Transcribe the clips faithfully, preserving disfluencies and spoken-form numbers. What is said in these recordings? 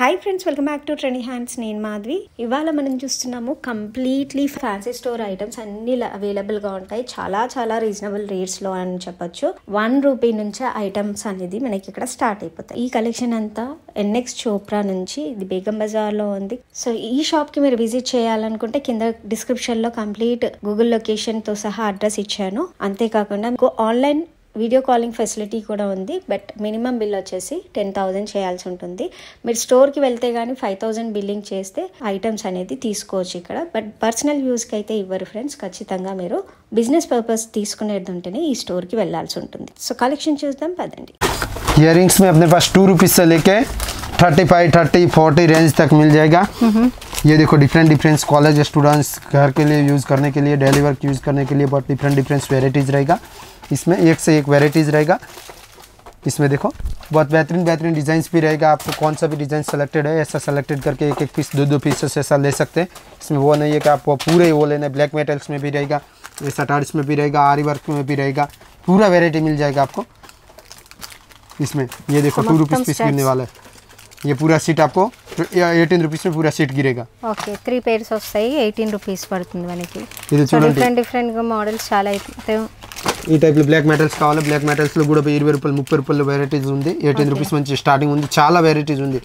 Hi friends, welcome back to trendy hands. నేను మాధవి. ఇవాళ మనం చూస్తున్నాము కంప్లీట్లీ ఫ్యాన్సీ స్టోర్ ఐటమ్స్ అన్ని అవైలబుల్గా ఉంటాయి. చాలా చాలా రీజనబుల్ రేట్స్లో అని చెప్పొచ్చు. వన్ రూపీ నుంచే ఐటమ్స్ అనేది మనకి ఇక్కడ స్టార్ట్ అయిపోతాయి. ఈ కలెక్షన్ అంతా ఎన్ఎక్స్ చోప్రా నుంచి ఇది బేగం బజార్లో ఉంది. సో ఈ షాప్కి మీరు విజిట్ చేయాలనుకుంటే కింద డిస్క్రిప్షన్లో కంప్లీట్ గూగుల్ లొకేషన్తో సహా అడ్రస్ ఇచ్చాను. అంతేకాకుండా మీకు ఆన్లైన్ వీడియో కాలింగ్ ఫెసిలిటీ కూడా ఉంది. బట్ మినిమం బిల్ వచ్చేసి టెన్ థౌజండ్ చేయాల్సి ఉంటుంది. మీరు స్టోర్కి వెళ్తే కానీ ఫైవ్ థౌజండ్ బిల్లింగ్ చేస్తే ఐటమ్స్ అనేది తీసుకోవచ్చు ఇక్కడ. బట్ పర్సనల్ యూస్కి అయితే ఇవ్వరు ఫ్రెండ్స్. ఖచ్చితంగా మీరు బిజినెస్ పర్పస్ తీసుకునేది ఉంటేనే ఈ స్టోర్కి వెళ్ళాల్సి ఉంటుంది. సో కలెక్షన్ చూద్దాం పదండి. इयर रिंग्स में अपने पास टू रुपीज़ से लेके thirty five thirty forty range तक मिल जाएगा। ये देखो डिफरेंट डिफरेंट कॉलेज स्टूडेंट्स घर के लिए यूज़ करने के लिए, डेली वर्क यूज़ करने के लिए बहुत डिफरेंट डिफरेंट वेराइटीज़ रहेगा। इसमें एक से एक वेराइटीज़ रहेगा। इसमें देखो बहुत बेहतरीन बेहतरीन डिज़ाइंस भी रहेगा। आपको कौन सा भी डिज़ाइन सेलेक्टेड है ऐसा सेलेक्टेड करके एक एक पीस दो दो पीसेस ऐसा ले सकते हैं। इसमें वो नहीं है कि आपको पूरे वो लेना है। ब्लैक मेटल्स में भी रहेगा, ऐसा टार्स में भी रहेगा, आरी वर्क में भी रहेगा, पूरा वेराइटी मिल जाएगा आपको इसमें। ये देखो टू रुपीज़ पीस गिरने वाला है। ये पूरा सीट आपको एटीन रुपीज़ में पूरा सीट गिरेगा। ఓకే, త్రీ పేర్స్ వస్తాయి, ఎయిటీన్ రూపీస్ పడుతుంది మనకి. ఇది చూడండి, డిఫరెంట్ డిఫరెంట్ గా మోడల్స్ చాలా అయితే ఈ టైప్ లో బ్లాక్ మెటల్స్ కావాలి. బ్లాక్ మెటల్స్ లో కూడా ఇరవై రూపాయలు ముప్పై రూపాయలు వెరైటీస్ ఉంది. ఎయిటీన్ రూపీస్ నుంచి స్టార్టింగ్ ఉంది. చాలా వెరైటీస్ ఉంది.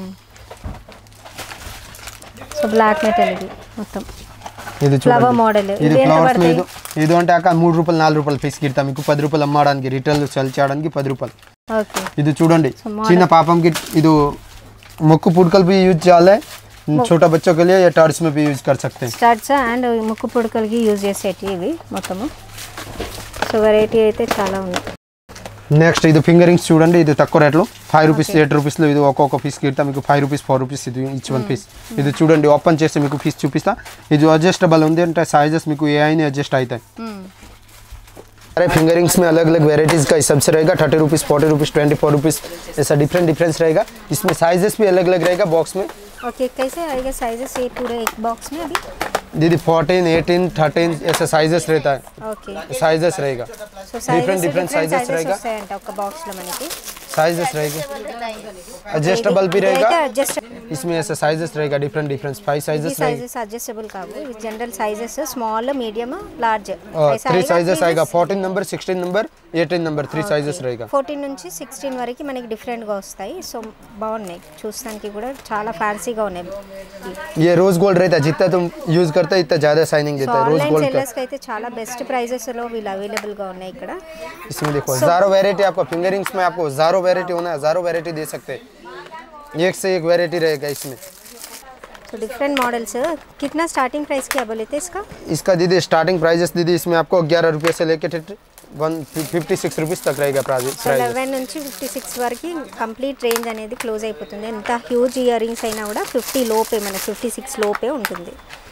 సో బ్లాక్ మెటల్ ఇది మొత్తం ఇది ఫ్లవర్ మోడల్. ఇది ఫ్లవర్స్ లో ఇది అంటే అక్క మూడు రూపాయలు నాలుగు రూపాయలు పీస్ గిడతా. మీకు పది రూపాయలు అమ్మడానికి రిటైల్ సెల్ చేయడానికి పది రూపాయలు. ఓకే, ఇది చూడండి చిన్న పాపంకి ఇది ముక్కు పుడకలు भी यूज చేయాలి. छोटा बच्चों के लिए या टार्स में भी यूज कर सकते हैं. స్టార్ట్స్ అండ్ ముక్కు పుడకలకి యూజ్ చేసేటి ఇవి మొత్తము. సో వెరైటీ అయితే చాలా ఉంది. నెక్స్ట్ ఇది ఫింగర్ రింగ్స్ చూడండి. ఇది తక్కువ రేట్లో ఫైవ్ రూపీస్ ఎయిట్ రూపీస్లో ఇది ఒక్కొక్క పీస్ గిడతా. మీకు ఫైవ్ రూపీస్ ఫోర్ రూపీస్ ఇది ఈచ్ వన్ పీస్. ఇది చూడండి ఓపెన్ చేసి మీకు పీస్ చూపిస్తా. ఇది అడ్జస్టబుల్ ఉంది అంటే సైజెస్ మీకు ఏ అయినా అడ్జస్ట్ అవుతాయి. अरे फिंगर रिंग्स में अलग अलग वेराइटीज़ का हिसाब से रहेगा. Thirty rupees forty rupees twenty four rupees ऐसा डिफरेंट डिफरेंस रहेगा. इसमें साइजेस भी अलग अलग रहेगा बॉक्स में. ओके, कैसे आएगा साइजेस ये पूरे एक बॉक्स में अभी? दीदी फोर्टीन एटीन थर्टीन ऐसा साइजेस रहता है. ओके, साइजेस रहेगा. डिफरेंट डिफरेंट साइजेस रहेगा. बॉक्स లో మనకి साइजेस रहेगा. एडजस्टेबल भी रहेगा. इसमें ऐसा साइजेस रहेगा डिफरेंट डिफरेंट फाइव साइजेस रहेगा. साइजेस एडजस्टेबल కావు. General sizes small medium large ऐसा थ्री साइजेस आएगा. Fourteen number sixteen number eighteen number three sizes रहेगा. फोर्टीन నుంచి సిక్స్టీన్ వరకు మనకి డిఫరెంట్ గా వస్తాయి. సో బాగున్నాయి చూస్తానికి కూడా చాలా ఫ్యాన్సీగా ఉన్నాయి. ये रोज गोल्ड रहता है. जितना तुम यूज करते हो इतना ज्यादा शाइनिंग देता है. रोज गोल्ड का सेलर्स అయితే చాలా బెస్ట్ ప్రైजेस లో వీళ్ళు అవైలబుల్ గా ఉన్నాయి ఇక్కడ. इसमें देखो हजारों वैरायटी आपको फिंगर रिंग्स में आपको हजारों वैरायटी होना है. हजारों वैरायटी दे सकते हैं. एक से एक वैरायटी रहेगा इसमें. तो डिफरेंट मॉडल्स. कितना स्टार्टिंग प्राइस क्या बोले थे इसका? इसका दीदी स्टार्टिंग प्राइजेस दीदी इसमें आपको ग्यारह रुपये से लेके वन फिफ्टी सिक्स रुपीज़ तक रहेगा प्राइस. లెవెన్ నుంచి ఫిఫ్టీ సిక్స్ వరకు కంప్లీట్ రేంజ్ అనేది క్లోజ్ అయిపోతుంది. ఎంత హ్యూజ్ ఇయర్ రింగ్స్ అయినా కూడా ఫిఫ్టీ లోపే మన ఫిఫ్టీ సిక్స్ లోపే ఉంటుంది.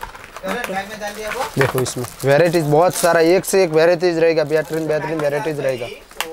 देखो इसमें वेराइटीज बहुत सारा एक से एक वेराइटीज रहेगा. बेहतरीन बेहतरीन वेराइटीज रहेगा.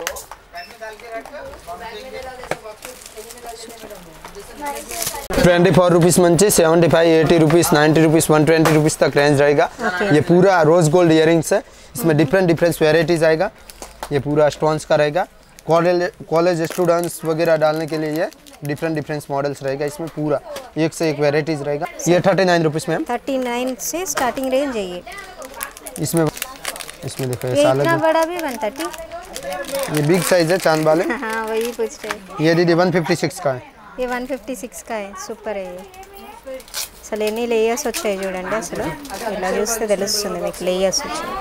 ट्वेंटी फोर रुपीज़ मंची seventy five eighty rupees ninety rupees one twenty rupees तक रेंज रहेगा. ये पूरा रोज गोल्ड इयरिंग्स है. इसमें डिफरेंट डिफरेंट वेराइटीज़ आएगा. ये पूरा स्टोन्स का रहेगा. कॉलेज कॉलेज स्टूडेंट्स वगैरह डालने के लिए ये डिफरेंट डिफरेंट मॉडल्स रहेगा. इसमें पूरा एक से एक वेराइटीज़ रहेगा. ये थर्टी नाइन रुपीज़ में थर्टी नाइन से स्टार्टिंग रेंज है ये. इसमें इसमें देखो ये इतना बड़ा भी वन थर्टी. ये बिग साइज है चांद वाले. हाँ वही पूछ रहे. ये दीदी वन फिफ्टी सिक्स का है. ये वन फिफ्टी सिक्स का है. సూపర్ है ये. అసలు ఎన్ని లేయర్స్ వచ్చాయి చూడండి. అసలు ఇలా చూస్తే తెలుస్తుంది మీకు లేయర్స్ వచ్చాయి.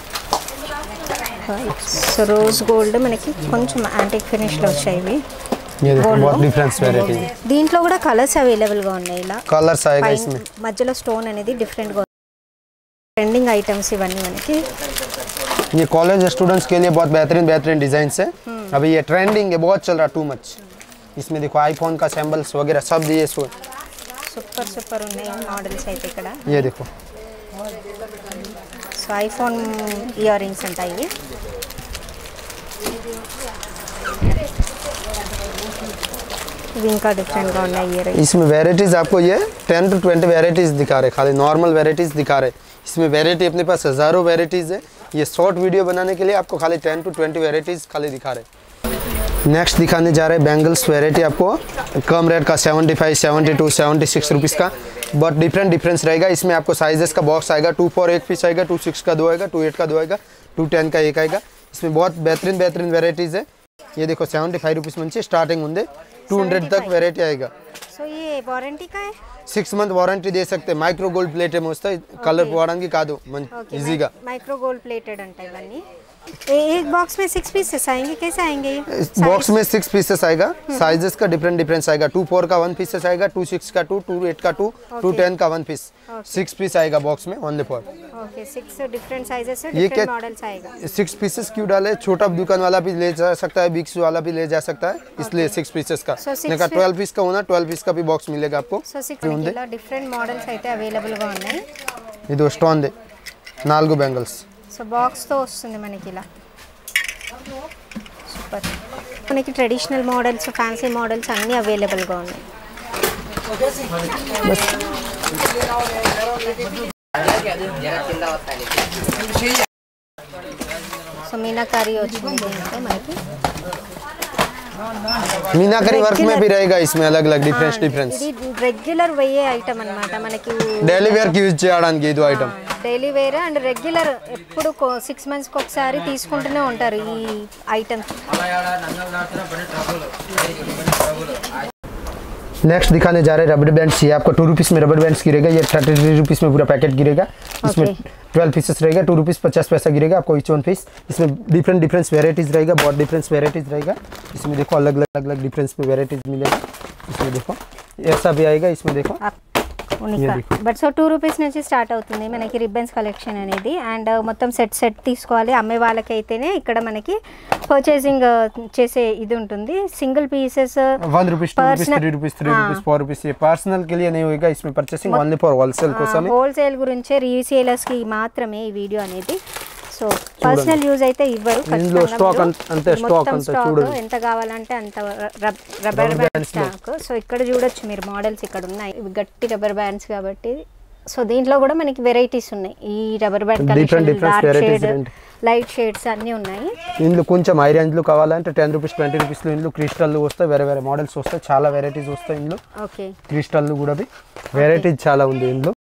సో రోజ్ గోల్డ్ మనకి కొంచెం యాంటిక్ ఫినిష్లో వచ్చాయి ఇవి. ये देखो बहुत डिफरेंस वेराइटी है. దీంట్లో కూడా కలర్స్ అవైలబుల్ గా ఉన్నాయి. ఇలా కలర్స్ आएगा इसमें. మధ్యలో స్టోన్ అనేది డిఫరెంట్ గా ట్రెండింగ్ ఐటమ్స్ ఇవన్నీ మనకి. ये कॉलेज स्टूडेंट्स के लिए बहुत बेहतरीन बेहतरीन डिजाइन है. अभी ये ट्रेंडिंग है, बहुत चल रहा टू मच. इसमें देखो आईफोन का सैंपल्स वगैरह सब दिए सो సూపర్ సూపర్ ఉన్నాయి మోడల్స్ అయితే ఇక్కడ. ये देखो సో ఐఫోన్ ఇయర్ రింగ్స్ అంటాయి ఇవి. ఇవి ఇంకా డిఫరెంట్ గా ఉన్నాయి ఇయర్ రింగ్స్. इसमें वेराइटीज आपको ये टेन टू ट्वेंटी वेराइटीज दिखा रहे. खाली नॉर्मल वेराइटीज दिखा रहे. इसमें वेराइटी अपने पास हजारों वेराइटीज है. ये शॉर्ट वीडियो बनाने के लिए आपको खाली टेन टू ट्वेंटी वेराइटीज खाली दिखा रहे. नेक्स्ट दिखाने जा रहे हैं बैंगल्स वेराइटी आपको कम रेट का seventy five seventy two seventy six rupees का, बट डिफरेंट डिफरेंस रहेगा। इसमें आपको साइजेस का बॉक्स आएगा, टू फोर एक पीस आएगा, टू सिक्स का दो आएगा, टू एट का दो आएगा, टू टेन का एक आएगा। इसमें बहुत बेहतरीन बेहतरीन वेराइटीज़ है। ये देखो सेवेंटी फाइव रुपीज़ నుంచి स्टार्टिंग ఉంది, टू हंड्रेड तक वेराइटी आएगा। సో ये वारंटी का है, సిక్స్ మంత్ వారంటీ దే सकते మైక్రో గోల్డ్ ప్లేట్ ఏమో వస్తాయి, కలర్ పోవడానికి కాదు ఈజీగా। మైక్రో గోల్డ్ ప్లేటెడ్ అంటే ఇవన్నీ एक बॉक्स में सिक्स पीसेस आएंगे, कैसे आएंगे ये? बॉक्स में सिक्स पीसेस आएगा, साइजेस का डिफरेंट डिफरेंस आएगा, टू फोर का वन पीसेस आएगा, टू सिक्स का टू, टू एट का टू, टू टेन का वन पीस, सिक्स पीस आएगा बॉक्स में only for. Okay, six different sizes से डिफरेंट मॉडल्स आएगा। सिक्स पीसेस क्यों डाले, छोटा दुकान वाला भी ले जा सकता है, बिग्स वाला भी ले जा सकता है, इसलिए सिक्स पीसेस का। नहीं ट्वेल्व पीस का होना, ट्वेल्व पीस का भी बॉक्स मिलेगा आपको। సో సిక్స్ ఇలా డిఫరెంట్ మోడల్స్ అయితే అవైలబుల్ గా ఉన్నాయి। ఇది స్టోన్ దే నాలుగు బ్యాంగిల్స్, సో బాక్స్ తో వస్తుంది మనకి ఇలా సూపర్। మనకి ట్రెడిషనల్ మోడల్స్, ఫ్యాన్సీ మోడల్స్ అన్నీ అవైలబుల్గా ఉన్నాయి। సో మీనాకారి వచ్చింది అంటే మనకి मीनाकारी वर्क में भी रहेगा, इसमें अलग अलग डिफरेंस डिफरेंस। ఇది రెగ్యులర్ వేయే ఐటమ్ అన్నమాట, మనకి డైలీ వేర్ కి యూజ్ చేయడానికి ఇది item. Daily wear and regular ఎప్పుడు సిక్స్ మంత్స్కి ఒకసారి తీసుకుంటూనే ఉంటారు ఈ ఐటమ్స్। नेक्स्ट दिखाने जा रहे हैं रबड़ बैंड्स। ये आपको टू रुपीज़ में रबड़ बैंड्स गिरेगा, ये थर्टी थ्री रुपीज़ में पूरा पैकेट गिरेगा। इसमें ट्वेल्व पीसेस रहेगा, टू रुपीज़ पचास पैसा गिरेगा आपको ईच वन पीस। इसमें डिफरेंट डिफरेंस वेराइटीज़ रहेगा, बहुत डिफरेंस वेराइटीज़ रहेगा। इसमें देखो अलग अलग अलग अलग डिफरेंस में वेराइटीज़ मिलेगा। इसमें देखो ऐसा भी आएगा, इसमें देखो బట్ సో టూ రూపీస్ నుంచి స్టార్ట్ అవుతుంది మనకి రిబ్బన్స్ కలెక్షన్ అనేది। అండ్ మొత్తం సెట్ సెట్ తీసుకోవాలి అమ్మే వాళ్ళకైతేనే ఇక్కడ మనకి పర్చేసింగ్ చేసే ఇది ఉంటుంది। Single pieces one rupees two rupees three rupees three rupees four rupees ये पर्सनल के लिए नहीं होगा, इसमें परचेसिंग ओनली फॉर होलसेल కోసం। హోల్సేల్ గురించే రీసేలర్స్ కి మాత్రమే ఈ వీడియో అనేది। సో పర్సనల్ యూజ్ అయితే ఇవ్వరు, ఇందులో స్టాక్ అంతే స్టాక్ అంతే చూడండి, ఎంత కావాలంటే అంత రబ్బర్ బ్యాండ్ స్టాక్। సో ఇక్కడ చూడొచ్చు మీరు మోడల్స్ ఇక్కడ ఉన్నాయి, ఇవి గట్టి రబ్బర్ బ్యాండ్స్ కాబట్టి। సో దీంట్లో కూడా మనకి వెరైటీస్ ఉన్నాయి, ఈ rubber band collection dark shade, light shades అన్నీ ఉన్నాయి। ఇందులో కొంచెం హై రేంజ్లో కావాలంటే టెన్ రూపీస్ ట్వంటీ రూపీస్లో ఇందులో క్రిస్టల్ వస్తాయి, వేరే వేరే మోడల్స్ వస్తాయి, చాలా వెరైటీస్ వస్తాయి ఇందులో। ఓకే, క్రిస్టల్ కూడా भी వెరైటీస్ చాలా ఉంది ఇందులో।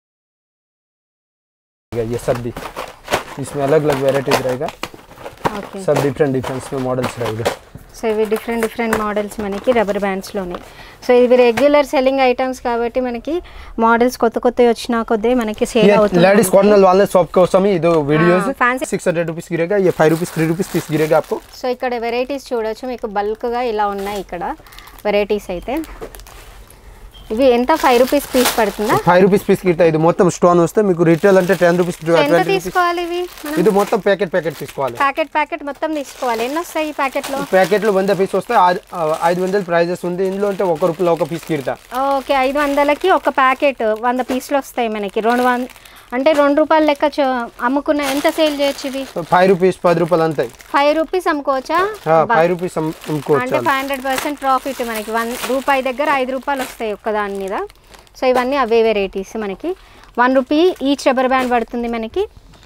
ये सब भी इसमें अलग अलग वेराइटीज रहेगा, ఓకే सब डिफरेंट डिफरेंस में मॉडल्स रहेगा। సో ఇవి డిఫరెంట్ డిఫరెంట్ మోడల్స్ మనకి రబ్బర్ బ్యాండ్స్లోనే। సో ఇవి రెగ్యులర్ సెల్లింగ్ ఐటమ్స్ కాబట్టి మనకి మోడల్స్ కొత్త కొత్తవి వచ్చినా కొద్ది మనకి సేల్ అవుతుంది। लेडीज कॉर्नर वाले शॉप కోసం ఇది videos fancy six hundred rupees గిరేగా, ये five rupees three rupees piece गिरेगा आपको। సో ఇక్కడ వెరైటీస్ చూడొచ్చు మీకు బల్క్గా ఇలా ఉన్నాయి ఇక్కడ వెరైటీస్ అయితే। ఇవి ఎంత ఫైవ్ రూపీస్ పీస్ పడుతుందా? ఫైవ్ రూపీస్ పీస్ గిట్ట ఇది మొత్తం స్టోన్ వస్తే మీకు రిటైల్ అంటే టెన్ రూపీస్ ఎంత తీసుకోవాలి ఇవి? ఇది మొత్తం ప్యాకెట్ ప్యాకెట్ తీసుకోవాలి, ప్యాకెట్ ప్యాకెట్ మొత్తం తీసుకోవాలి। ఎన్ని వస్తాయి ఈ ప్యాకెట్లో? ప్యాకెట్లో వంద పీస్ వస్తాయి, ఐదు వందల ప్రైజెస్ ఉంది ఇందులో, అంటే ఒక రూపాయలో ఒక పీస్ గిడతా। ఓకే, ఐదు వందలకి ఒక ప్యాకెట్ వంద పీసులు వస్తాయి మనకి। రెండు వంద అంటే రెండు రూపాయలు లెక్క అమ్ముకున్న ఎంత సేల్ చేయొచ్చు ఇవి? ఫైవ్ రూపీస్ పది రూపాయలు అంతాయి, ఫైవ్ రూపీస్ అమ్ముకోవచ్చా? ఫైవ్ రూపీస్ అమ్ముకోవచ్చు, అంటే ఫైవ్ హండ్రెడ్ పర్సెంట్ ప్రాఫిట్ మనకి। వన్ రూపాయి దగ్గర ఐదు రూపాయలు వస్తాయి ఒక్క దాని మీద। సో ఇవన్నీ అవే వెరైటీస్ మనకి। One rupee each rubber band పడుతుంది మనకి।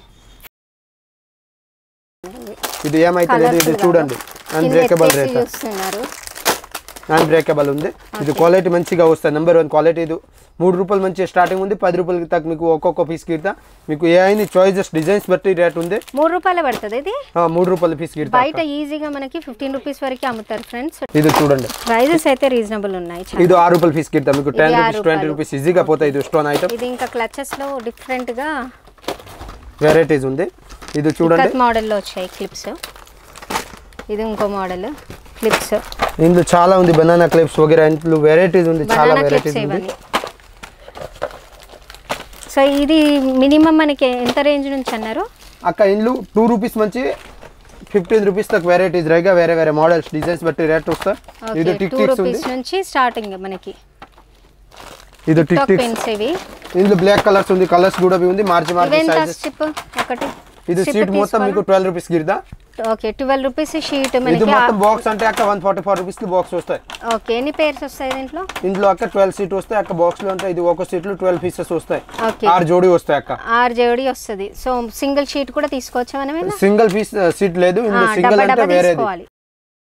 ఇది ఏమైతే ఇది చూడండి, అన్బ్రేకబుల్ రేట్ చూస్తున్నారు, అన్బ్రేకబుల్ ఉంది। ఇది క్వాలిటీ మంచిగా వస్తుంది, నెంబర్ వన్ క్వాలిటీ। ఇది మూడు రూపాయలు మంచి స్టార్టింగ్ ఉంది, పది రూపాయలకి తగ్గ మీకు ఒక్కొక్క పీస్ గిడతా। మీకు ఏ అయినా చాయిసెస్ డిజైన్స్ బట్టి రేట్ ఉంది। మూడు రూపాయలు పడుతుంది ఇది, మూడు రూపాయల పీస్ గిడతా। బయట ఈజీగా మనకి ఫిఫ్టీన్ రూపీస్ వరకు అమ్ముతారు ఫ్రెండ్స్। ఇది చూడండి ప్రైజెస్ అయితే రీజనబుల్ ఉన్నాయి। ఇది ఆరు రూపాయల పీస్ గిడతా మీకు, టెన్ రూపీస్ ట్వంటీ రూపీస్ ఈజీగా పోతాయి। ఇది స్టోన్ ఐటమ్, ఇది ఇంకా క్లచెస్ లో డిఫరెంట్ గా వెరైటీస్ ఉంది। ఇది చూడండి మోడల్ లో వచ్చాయి క్లిప్స్, ఇది ఇంకో మోడల్ క్లిప్స్, ఇందులో చాలా ఉంది, బనానా క్లిప్స్ వగైరా ఇందులో వెరైటీస్ ఉంది, చాలా వెరైటీస్ ఉంది। సో ఇది మినిమం మనకి ఎంత రేంజ్ నుంచి అన్నారు అక్క? ఇందులో టూ రూపీస్ నుంచి ఫిఫ్టీన్ రూపీస్ తక్ వెరైటీస్ रहेगा, వేరే వేరే మోడల్స్ డిజైన్స్ బట్టి రేట్ వస్తాయి। ఇది టిక్ టిక్స్ ఉంది నుంచి స్టార్టింగ్ మనకి, ఇది టిక్ టిక్స్ ఇవి ఇందులో బ్లాక్ కలర్స్ ఉంది, కలర్స్ కూడా भी ఉంది, మార్చి మార్చి సైజెస్। స్ట్రిప్ ఒకటి, ఇది షీట్ మొత్తం మీకు ట్వెల్వ్ రూపీస్ గిరదా। ఓకే, ట్వెల్వ్ రూపీస్ షీట్ మనకి। ఇది మొత్తం బాక్స్ అంటే అక్క వన్ ఫార్టీ ఫోర్ రూపీస్ కి బాక్స్ వస్తాయి। ఓకే, ఎన్ని పేర్స్ వస్తాయి దీంట్లో? ఇందులో అక్క ట్వెల్వ్ సీట్ వస్తాయి అక్క, బాక్స్ లో అంటే ఇది ఒక సీట్ లో ట్వెల్వ్ పీసెస్ వస్తాయి, ఓకే ఆరు జోడి వస్తాయి అక్క, ఆరు జోడి వస్తది। సో సింగిల్ షీట్ కూడా తీసుకోవచ్చా మనం? సింగిల్ పీస్ సీట్ లేదు ఇందులో, సింగిల్ అంటే వేరేది।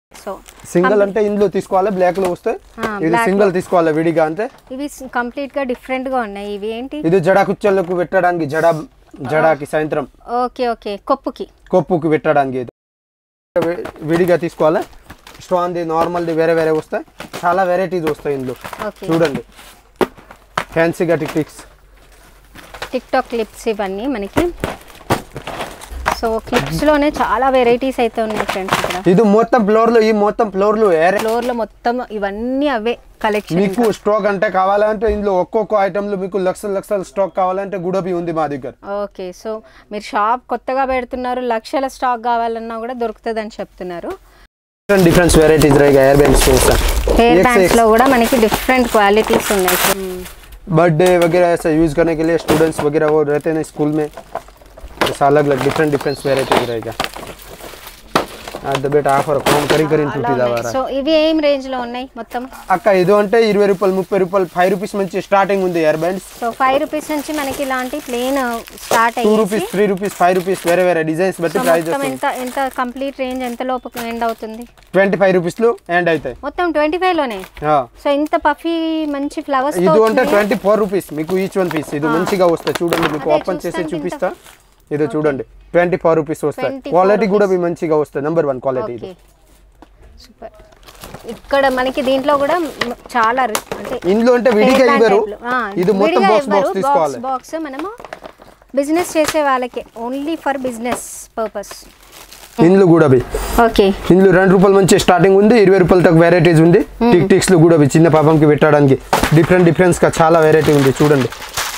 సో సింగిల్ అంటే ఇందులో తీసుకోవాలి, బ్లాక్ లో వస్తాయి. ఇది సింగిల్ తీసుకోవాలి విడిగా అంతే. ఇవి కంప్లీట్ గా డిఫరెంట్ గా ఉన్నాయి. ఇవి ఏంటి? ఇది జడ కుచ్చలకు పెట్టడానికి, జడ జడకి సాయంత్రం ఓకే ఓకే కొప్పుకి కొప్పుకి పెట్టడానికి విడిగా తీసుకోవాలి. స్ట్రాంగ్ది నార్మల్ది వేరే వేరే వస్తాయి, చాలా వెరైటీస్ వస్తాయి ఇందులో. చూడండి ఫ్యాన్సీగా tick ticks tick tock clips ఇవన్నీ మనకి. సో క్లిప్స్ లోనే చాలా వెరైటీస్ అయితే ఉన్నాయి ఫ్రెండ్స్ ఇక్కడ. ఇది మొత్తం ఫ్లోర్ లో, ఈ మొత్తం ఫ్లోర్ లో ఫ్లోర్ లో మొత్తం ఇవన్నీ అవే కలెక్షన్. మీకు స్టాక్ అంటే కావాలంటే ఇందులో ఒక్కొక్క ఐటమ్ లో మీకు లక్షల లక్షల స్టాక్ కావాలంటే గుడబి ఉంది మా దగ్గర. ఓకే, సో మీరు షాప్ కొత్తగా పెడుతున్నారు, లక్షల స్టాక్ కావాలన్నా కూడా దొరుకుతుంది అని చెప్తున్నారు. డిఫరెంట్ వెరైటీస్ रहेगा हेयर बैंड्स में ऐसा हेयर बैंड्स లో కూడా మనకి డిఫరెంట్ క్వాలిటీస్ ఉన్నాయి. बर्थडे वगैरह ऐसा यूज करने के लिए स्टूडेंट्स वगैरह वो रहते हैं स्कूल में, ऐसा अलग अलग डिफरेंट डिफरेंट वेराइटीज रहेगा. అద బేట ఆఫర్ కామ్ కరి కరి టూటీ దావారా. సో ఇవి ఏం రేంజ్ లో ఉన్నాయి మొత్తం? అక్క ఇది అంటే ఇరవై రూపాయలు, ముప్పై రూపాయలు, ఐదు రూపాయస్ నుంచి స్టార్టింగ్ ఉంది హెయిర్ బ్యాండ్స్. సో ఐదు రూపాయస్ నుంచి మనకి ఇలాంటి ప్లేన్ స్టార్ట్ అయ్యి రెండు రూపాయస్, మూడు రూపాయస్, ఐదు రూపాయస్ వేరే వేరే డిజైన్స్ బట్టి ప్రైస్ వస్తుంది. ఎంత ఎంత కంప్లీట్ రేంజ్ ఎంత లోపు ఎండ్ అవుతుంది? ఇరవై ఐదు రూపాయస్ లో ఎండ్ అవుతాయి మొత్తం ఇరవై ఐదు లోనే. సో ఇంత పఫీ మంచి ఫ్లవర్స్ ఇది అంటే ఇరవై నాలుగు రూపాయస్ మీకు ఈచ్ వన్ పీస్. ఇది మంచిగా వస్తాయి చూడండి, మీకు ఓపెన్ చేసి చూపిస్తా. ఇది చూడండి ఇరవై నాలుగు రూపాయస్ వస్తాయి. క్వాలిటీ కూడా మంచిగా వస్తాయి, నంబర్ వన్ క్వాలిటీ ఇది. సూపర్. ఇక్కడ మనకి దీంట్లో కూడా చాలా అంటే ఇందులో అంటే విడిగా ఇవ్వరు, ఇది మొత్తం బాక్స్ బాక్స్ తీసుకోవాలి. బాక్స్ మనము బిజినెస్ చేసే వాళ్ళకి ఓన్లీ ఫర్ బిజినెస్ పర్పస్. ఇందులో కూడా ఓకే, ఇందులో రెండు రూపాయల నుంచి స్టార్టింగ్ ఉంది, ఇరవై రూపాయల దాకా వెరైటీస్ ఉంది. టిక్ టిక్స్ లో కూడా చిన్న పాపంకి పెట్టడానికి డిఫరెంట్ డిఫరెన్స్ గా చాలా వెరైటీ ఉంది. చూడండి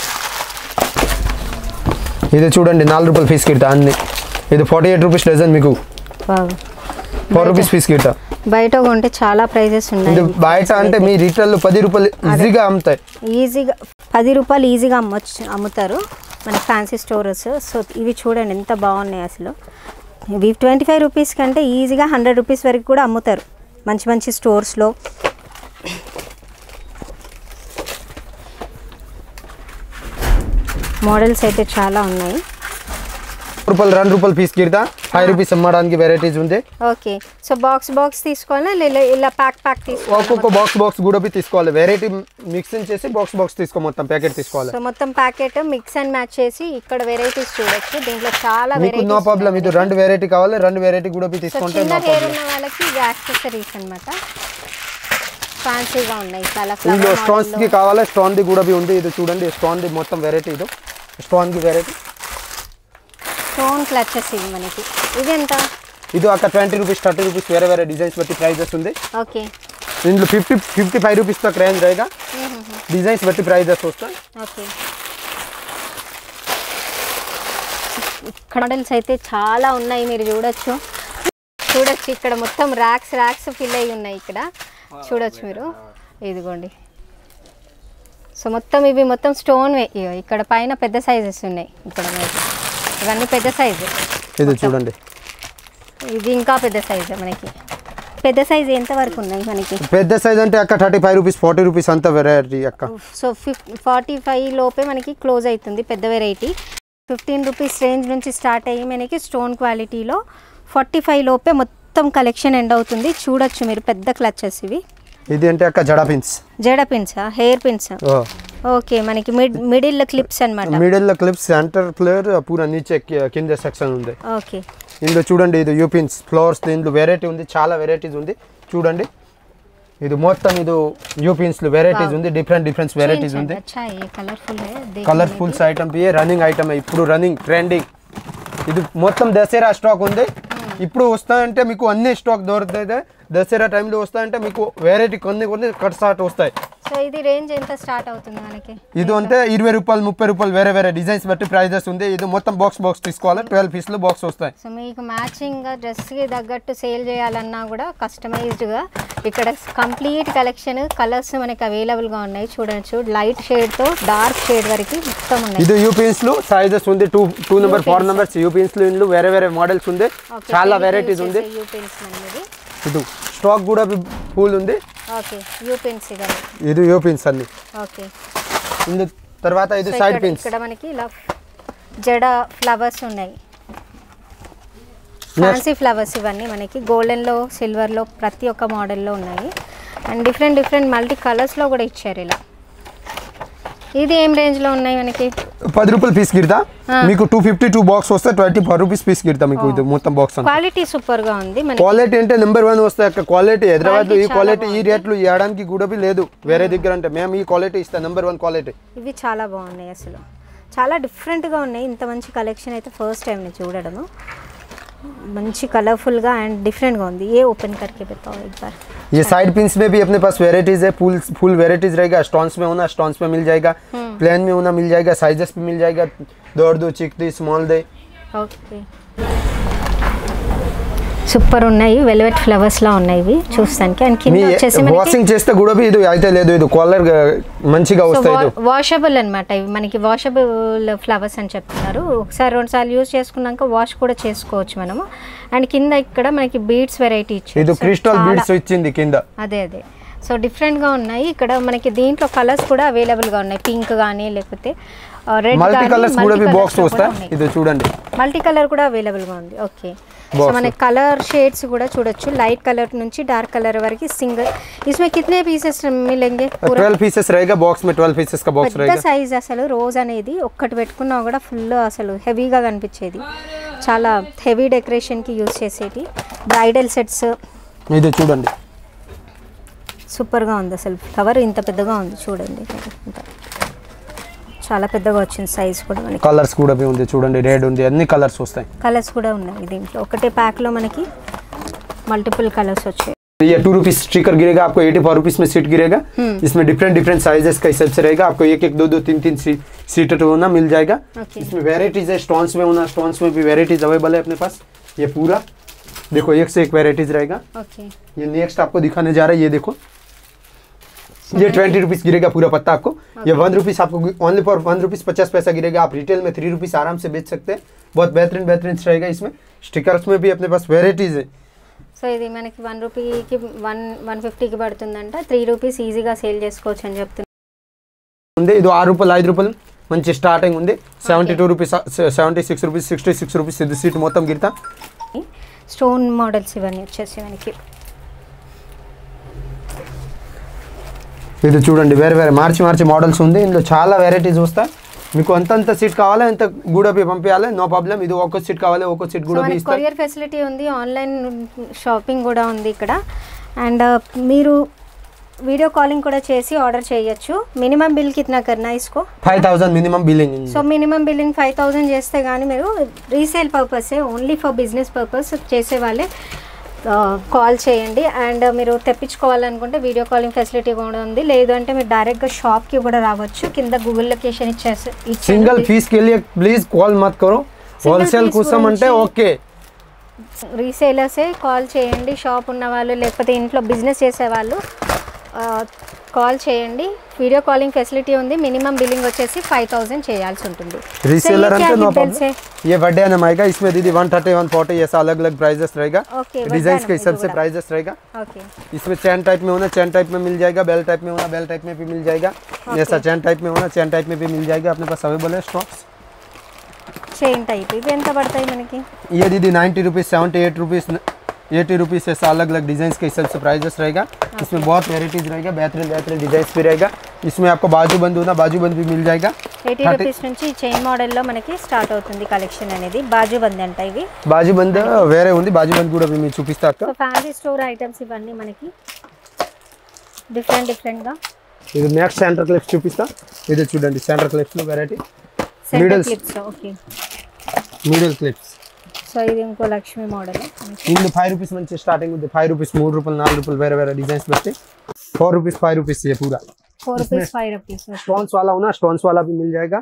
ఇది చూడండి నాలుగు రూపాయల ఫీస్ కిట్ అన్ని. ఇది ఫార్టీ ఎయిట్ రూపీస్ డజన్ మీకు ఫోర్ రూపీస్ ఫీస్ కిట్. బయట కొంటే చాలా ప్రైజెస్ ఉన్నాయి. ఇది బయట అంటే మీ రీటైల్ లో పది రూపాయలు ఈజీగా అమ్ముతాయి. ఈజీగా పది రూపాయలు ఈజీగా అమ్మొచ్చు అమ్ముతారు మన ఫ్యాన్సీ స్టోర్స్. సో ఇవి చూడండి ఎంత బాగున్నాయి అసలు. ఇవి ట్వంటీ ఫైవ్ రూపీస్ కంటే ఈజీగా హండ్రెడ్ రూపీస్ వరకు కూడా అమ్ముతారు మంచి మంచి స్టోర్స్లో. మోడల్స్ అయితే చాలా ఉన్నాయి. రూపాయలు రెండు రూపాయలు పీస్ కిడతా ఫైవ్ రూపీస్ అమ్మడానికి వెరైటీస్ ఉంది. ఓకే, సో బాక్స్ బాక్స్ తీసుకోవాలా ఇలా ప్యాక్ ప్యాక్ తీసుకోవాలి? ఒక్కొక్క బాక్స్ బాక్స్ కూడా తీసుకోవాలి, వెరైటీ మిక్సింగ్ చేసి బాక్స్ బాక్స్ తీసుకో మొత్తం ప్యాకెట్ తీసుకోవాలి. సో మొత్తం ప్యాకెట్ మిక్స్ అండ్ మ్యాచ్ చేసి ఇక్కడ వెరైటీస్ చూడొచ్చు. దీంట్లో చాలా వెరైటీస్, నో ప్రాబ్లం. ఇది రెండు వెరైటీ కావాలి, రెండు వెరైటీ కూడా తీసుకుంటే చిన్న హెయిర్ ఉన్న వాళ్ళకి ఇది యాక్సెసరీస్ అన్నమాట. ఫ్యాన్సీగా ఉన్నాయి చాలా. ఇందులో స్టోన్స్ కి కావాలి, స్టోన్ ది కూడా ఉంది. ఇది చూడండి స్టోన్ ది మొత్తం వెరైటీ. ఇది స్టోన్ కి వెరైటీ స్టోన్ క్లచెస్ ఇవి మనకి. ఇది ఎంత? ఇది ఒక ట్వంటీ రూపీస్, థర్టీ రూపీస్ వేరే వేరే డిజైన్స్ బట్టి ప్రైజెస్ ఉంది. ఓకే, ఇందులో ఫిఫ్టీ ఫిఫ్టీ ఫైవ్ రూపీస్ తక్ రేంజ్ रहेगा, డిజైన్స్ బట్టి ప్రైజెస్ వస్తాయి. ఓకే, ఇక్కడ మోడల్స్ అయితే చాలా ఉన్నాయి, మీరు చూడొచ్చు చూడొచ్చు ఇక్కడ మొత్తం ర్యాక్స్ ర్యాక్స్ ఫిల్ అయ్యి ఉన్నాయి. ఇక్కడ చూడొచ్చు మీరు, ఇదిగోండి. సో మొత్తం ఇవి మొత్తం స్టోన్. ఇక్కడ పైన పెద్ద సైజెస్ ఉన్నాయి, ఇక్కడ ఇవన్నీ పెద్ద సైజు. ఇది చూడండి, ఇది ఇంకా పెద్ద సైజు. మనకి పెద్ద సైజు ఎంత వరకు ఉన్నాయి మనకి? పెద్ద సైజ్ అంటే అక్క thirty five rupees, forty rupees అంత వెరైటీ అక్క. సో ఫిఫ్ ఫార్టీ ఫైవ్ లోపే మనకి క్లోజ్ అవుతుంది పెద్ద వెరైటీ. ఫిఫ్టీన్ రూపీస్ రేంజ్ నుంచి స్టార్ట్ అయ్యి మనకి స్టోన్ క్వాలిటీలో ఫార్టీ ఫైవ్ లోపే మొత్తం కలెక్షన్ ఎండ్ అవుతుంది. చూడొచ్చు మీరు పెద్ద క్లచెస్ ఇవి. ఇది అంటే అక్క జడ పిన్స్. జడ పిన్సా? Hair pins. ఓకే, మనకి మిడ్ మిడిల్ క్లిప్స్ అన్నమాట. మిడిల్ క్లిప్స్, సెంటర్ ప్లేయర్ పూరా నీచే కింద సెక్షన్ ఉంది. ఓకే, ఇందులో చూడండి ఇది యూ పిన్స్ ఫ్లవర్స్. ఇందులో వెరైటీ ఉంది, చాలా వెరైటీస్ ఉంది. చూడండి ఇది మొత్తం ఇది యూ పిన్స్ లో వెరైటీస్ ఉంది, డిఫరెంట్ డిఫరెంట్ వెరైటీస్ ఉంది. కలర్ఫుల్స్ ఐటమ్ ఏ రన్నింగ్ ఐటమ్, ఇప్పుడు రన్నింగ్ ట్రెండింగ్. ఇది మొత్తం దసరా స్టాక్ ఉంది. ఇప్పుడు వస్తాయంటే మీకు అన్ని స్టాక్ దొరుకుతాయి. దసరా టైంలో వస్తాయంటే మీకు వెరైటీ కొన్ని కొన్ని కట్ స్టార్ట్ వస్తాయి. సో ఇది రేంజ్ ఎంత స్టార్ట్ అవుతుంది మనకి? ఇది అంటే ఇరవై రూపాయలు, ముప్పై రూపాయలు వేరే వేరే డిజైన్స్ బట్టి ప్రైజెస్ ఉంది. ఇది మొత్తం బాక్స్ బాక్స్ తీసుకోవాలి, ట్వెల్వ్ పీస్ లో బాక్స్ వస్తాయి. సో మీకు మ్యాచింగ్ గా డ్రెస్ కి తగ్గట్టు సేల్ చేయాలన్నా కూడా కస్టమైజ్డ్ గా ఇక్కడ కంప్లీట్ కలెక్షన్ కలర్స్ మనకి అవైలబుల్ గా ఉన్నాయి. చూడొచ్చు లైట్ షేడ్ తో డార్క్ షేడ్ వరకు మొత్తం ఉన్నాయి. ఇది యూ పిన్స్ లో సైజెస్ ఉంది, two two number four numbers U pins లో. ఇందులో వేరే వేరే మోడల్స్ ఉంది, చాలా వెరైటీస్ ఉంది. యూ పిన్స్ అనేది ఇది స్టాక్ కూడా ఫుల్ ఉంది. ఓకే, యూ పిన్స్ ఇది ఇది యూ పిన్స్ అన్ని. ఓకే, ఇందు తర్వాత ఇది సైడ్ పిన్స్. ఇక్కడ మనకి ఇలా జడ ఫ్లవర్స్ ఉన్నాయి. ఫ్యాన్సీ ఫ్లవర్స్ ఇవన్నీ మనకి గోల్డెన్ లో సిల్వర్ లో ప్రతి ఒక్క మోడల్ లో ఉన్నాయి and different different multi colours లో కూడా ఇచ్చారు ఇలా ఇది ఏం రేంజ్ లో ఉన్నాయి మనకి పది రూపాయలు పీస్ గిడతా మీకు టూ ఫిఫ్టీ టూ బాక్స్ వస్తే ట్వంటీ ఫైవ్ రూపీస్ పీస్ గిడతా మీకు ఇది మొత్తం బాక్స్ క్వాలిటీ సూపర్ గా ఉంది మనకి క్వాలిటీ అంటే నెంబర్ వన్ వస్తాయి క్వాలిటీ హైదరాబాద్ లో ఈ క్వాలిటీ ఈ రేట్లు ఇవ్వడానికి కూడా లేదు వేరే దగ్గర అంటే మేము ఈ క్వాలిటీ ఇస్తాం నెంబర్ వన్ క్వాలిటీ ఇవి చాలా బాగున్నాయి అసలు చాలా డిఫరెంట్ గా ఉన్నాయి ఇంత మంచి కలెక్షన్ అయితే ఫస్ట్ టైం నేను చూడడము మంచి कलरफुल गा एंड डिफरेंट गा ఉంది ये ओपन करके बताओ एक बार ये साइड पिंस में भी अपने पास वेराइटीज है फुल फुल वेराइटीज रहेगा स्टोन्स में होना स्टोन्स में मिल जाएगा प्लेन में होना मिल जाएगा साइजेस पे मिल जाएगा दो दो चिकदी स्मॉल दे ओके సూపర్ ఉన్నాయి వెల్వెట్ ఫ్లవర్స్ లా ఉన్నాయి ఇవి చూస్తానికి అండ్ కింద వచ్చేసి మనకి వాషింగ్ చేస్తే కూడా ఇది అయితే లేదు ఇది కలర్ మంచిగా వస్తాయి ఇది వాషబుల్ అన్నమాట ఇవి మనకి వాషబుల్ ఫ్లవర్స్ అని చెప్తున్నారు ఒకసారి రెండు సార్లు యూస్ చేసుకున్నాక వాష్ కూడా చేసుకోవచ్చు మనము అండ్ కింద ఇక్కడ మనకి బీడ్స్ వెరైటీ ఇచ్చారు ఇది క్రిస్టల్ బీడ్స్ ఇచ్చింది కింద అదే అదే సో డిఫరెంట్ గా ఉన్నాయి ఇక్కడ మనకి దీంట్లో కలర్స్ కూడా అవైలబుల్ గా ఉన్నాయి పింక్ గానీ లేకపోతే రెడ్ మల్టీ కలర్స్ కూడా भी బాక్స్ వస్తాయి ఇది చూడండి మల్టీ కలర్ కూడా అవైలబుల్ గా ఉంది ఓకే సో మనకి కలర్ షేడ్స్ కూడా చూడొచ్చు లైట్ కలర్ నుంచి డార్క్ कलर वరకు సింగిల్ इसमें कितने पीसेस मिलेंगे पूरा ट्वेल्व पीसेस रहेगा बॉक्स में ट्वेल्व पीसेस का बॉक्स रहेगा సైజ్ అసలు రోజ్ అనేది ఒక్కటి పెట్టుకున్నా కూడా ఫుల్ అసలు హెవీగా కనిపించేది చాలా హెవీ డెకరేషన్ కి యూస్ చేసేది బ్రైడల్ సెట్స్ ఇది చూడండి సూపర్ గా ఉంది అసలు కవర్ ఇంత పెద్దగా ఉంది చూడండి చాలా పెద్దగా వచ్చింది సైజ్ కూడా మనకి కలర్స్ కూడా भी ఉంది చూడండి రెడ్ ఉంది అన్ని కలర్స్ వస్తాయి కలర్స్ కూడా ఉన్నాయి దీంట్లో ఒకటే ప్యాక్ లో మనకి మల్టిపుల్ కలర్స్ వచ్చాయి ये टू रुपीस स्टिकर गिरेगा आपको एटी फाइव रुपीस में सीट गिरेगा इसमें डिफरेंट डिफरेंट साइजेस का हिसाब से रहेगा आपको एक एक दो दो तीन तीन सीटर होना मिल जाएगा इसमें वेराइटीज है स्टोन्स में होना स्टोन्स में भी वेराइटीज अवेलेबल है अपने पास ये पूरा देखो एक से एक वेराइटीज रहेगा ये नेक्स्ट आपको दिखाने जा रहा है ये देखो ये ट्वेंटी रुपीस गिरेगा पूरा पत्ता आपको ये वन रुपीस आपको ओनली फॉर वन रुपीस पचास पैसा गिरेगा आप रिटेल में थ्री रुपीस आराम से बेच सकते हैं बहुत बेहतरीन बेहतरीन रहेगा इसमें स्टिकर्स में भी अपने पास वेराइटीज है సో ఇది మనకి వన్ రూపీకి వన్ వన్ ఫిఫ్టీకి పడుతుందంట త్రీ రూపీస్ ఈజీగా సేల్ చేసుకోవచ్చు అని చెప్తుంది ఇది ఆరు రూపాయలు ఐదు రూపాయలు మంచి స్టార్టింగ్ ఉంది seventy two rupees seventy six rupees sixty six rupees ఇది సీట్ మొత్తం గిడతా స్టోన్ మోడల్స్ ఇవన్నీ వచ్చేసి మనకి ఇది చూడండి వేరే వేరే మార్చి మార్చి మోడల్స్ ఉంది ఇందులో చాలా వెరైటీస్ వస్తాయి మీకు అంతంత సీట్ కావాలి అంత కూడా भी పంపించాలి నో ప్రాబ్లం ఇది ఒక్క సీట్ కావాలి ఒక్క సీట్ కూడా भी ఇస్తారు కొరియర్ ఫెసిలిటీ ఉంది ఆన్లైన్ షాపింగ్ కూడా ఉంది ఇక్కడ అండ్ మీరు వీడియో కాలింగ్ కూడా చేసి ఆర్డర్ చేయొచ్చు మినిమం బిల్ కిतना करना इसको five thousand minimum billing so minimum billing five thousand చేస్తే గానీ మీరు resale purpose only for business purpose చేసే వాళ్ళే కాల్ చేయండి అండ్ మీరు తెప్పించుకోవాలనుకుంటే వీడియో కాలింగ్ ఫెసిలిటీ కూడా ఉంది లేదు అంటే మీరు డైరెక్ట్గా షాప్కి కూడా రావచ్చు కింద గూగుల్ లొకేషన్ ఇచ్చేసి సింగిల్ పీస్ के लिए प्लीज कॉल मत करो होलसेल కోసం అంటే ఓకే రీసేలర్సే కాల్ చేయండి షాప్ ఉన్న వాళ్ళు లేకపోతే ఇంట్లో బిజినెస్ చేసే వాళ్ళు కాల్ చేయండి వీడియో కాలింగ్ ఫెసిలిటీ ఉంది మినిమం బిల్లింగ్ వచ్చేసి ఫైవ్ థౌసండ్ చేయాల్సి ఉంటుంది रीसेलर అంటే नो प्रॉब्लम ये बर्थडे आना आएगा इसमें दीदी वन थर्टी वन फोर्टी ऐसा अलग अलग प्राइसेस रहेगा डिजाइन के हिसाब से प्राइसेस रहेगा ओके इसमें चैन टाइप में होना चैन टाइप में मिल जाएगा बेल टाइप में होना बेल टाइप में भी मिल जाएगा ऐसा चैन टाइप में होना चैन टाइप में भी मिल जाएगा अपने पास अवेलेबल है स्टॉक्स చైన్ టైప్ ఇవి ఎంత పడతాయి మనకి ये दीदी ninety rupees seventy eight rupees eighty rupees ऐसा अलग अलग डिजाइन के हिसाब से प्राइजेस रहेगा इसमें बहुत वेराइटीज रहेगा बेहतरीन बेहतरीन डिजाइन भी रहेगा इसमें आपको बाजू बंद होना बाजू बंद भी मिल जाएगा ఎయిటీ రూపీస్ నుంచి చైన్ మోడల్లో మనకి స్టార్ట్ అవుతుంది కలెక్షన్ అనేది బాజు బంద్ అంట ఇవి బాజు బంద్ వేరే ఉంది బాజు బంద్ కూడా మేము చూపిస్తా అక్క సో ఫ్యాన్సీ స్టోర్ ఐటమ్స్ ఇవన్నీ మనకి డిఫరెంట్ డిఫరెంట్ గా ఇది నెక్స్ట్ సెంటర్ క్లిప్స్ చూపిస్తా ఇది చూడండి సెంటర్ క్లిప్స్ లో variety centre clips okay middle clips so ఇది ఇంకో లక్ష్మి మోడల్ ఇందులో ఫైవ్ రూపీస్ నుంచి స్టార్టింగ్ ఉంది ఫైవ్ రూపీస్ మూడు రూపాయలు నాలుగు రూపాయలు వేరే వేరే डिजाइंस बचते फोर रुपीस फाइव रुपीस ये पूरा four rupees five rupees stones वाला होना स्टोन्स वाला भी मिल जाएगा